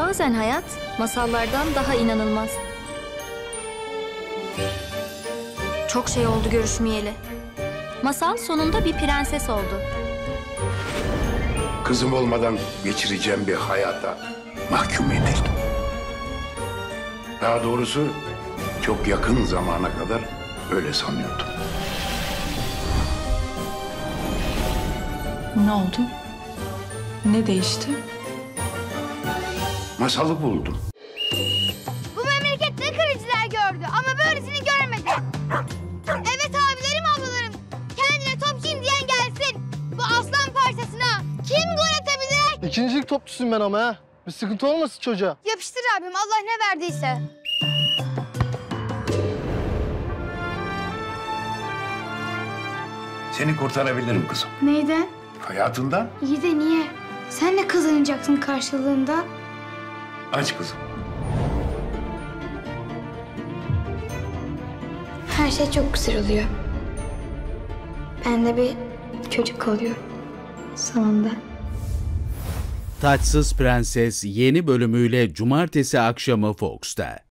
Bazen hayat masallardan daha inanılmaz. Çok şey oldu görüşmeyeli. Masal sonunda bir prenses oldu. Kızım olmadan geçireceğim bir hayata mahkum edildim. Daha doğrusu çok yakın zamana kadar öyle sanıyordum. Ne oldu? Ne değişti? Masalı buldum. Bu memlekette kırıcılar gördü ama böylesini görmedi. Evet abilerim ablalarım, kendine topçuyum diyen gelsin. Bu aslan parçasına kim gol atabilir? İkincilik topçusuyum ben ama ha. Bir sıkıntı olmasın çocuğa. Yapıştır abim, Allah ne verdiyse. Seni kurtarabilirim kızım. Neyden? Hayatından İyi de niye? Sen ne kazanacaksın karşılığında? aç kızım. Her şey çok güzel oluyor. Ben de bir çocuk oluyor sonunda. Taçsız Prenses yeni bölümüyle cumartesi akşamı Fox'ta.